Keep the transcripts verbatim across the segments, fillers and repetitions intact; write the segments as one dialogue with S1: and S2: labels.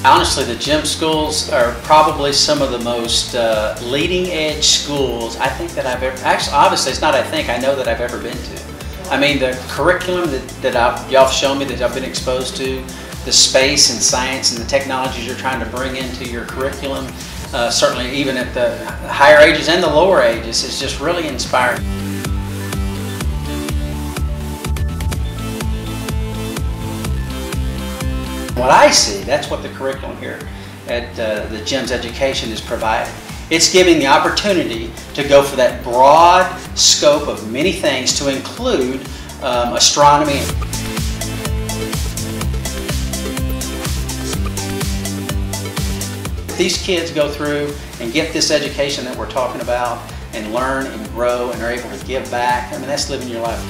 S1: Honestly, the gym schools are probably some of the most uh, leading edge schools I think that I've ever, actually obviously it's not I think, I know that I've ever been to. I mean, the curriculum that, that I've, y'all have shown me, that I've been exposed to, the space and science and the technologies you're trying to bring into your curriculum, uh, certainly even at the higher ages and the lower ages, is just really inspiring. What I see, that's what the curriculum here at uh, the Gym's Education is providing. It's giving the opportunity to go for that broad scope of many things, to include um, astronomy. If these kids go through and get this education that we're talking about and learn and grow and are able to give back, I mean, that's living your life.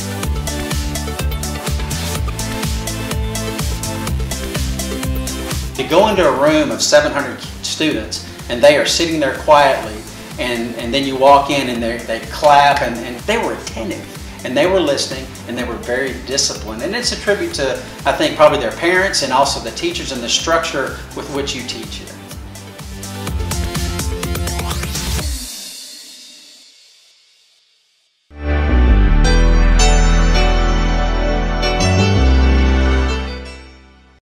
S1: You go into a room of seven hundred students and they are sitting there quietly, and, and then you walk in and they, they clap, and, and they were attentive and they were listening and they were very disciplined. And it's a tribute to, I think, probably their parents and also the teachers and the structure with which you teach here.